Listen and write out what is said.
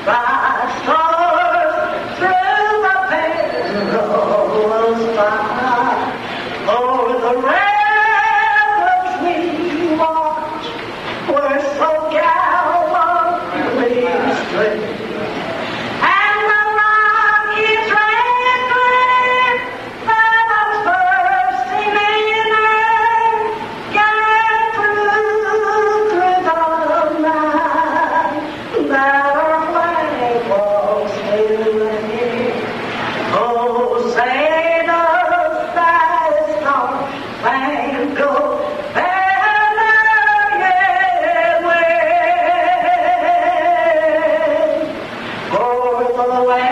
bright stars through the perilous fight. O'er the rapids we watched were so gallantly straight. And the Rockies ran clear, fathoms bursting in air, gang through the night, that our flag was still here. Oh, say does that star-spangled banner yet wave o'er the land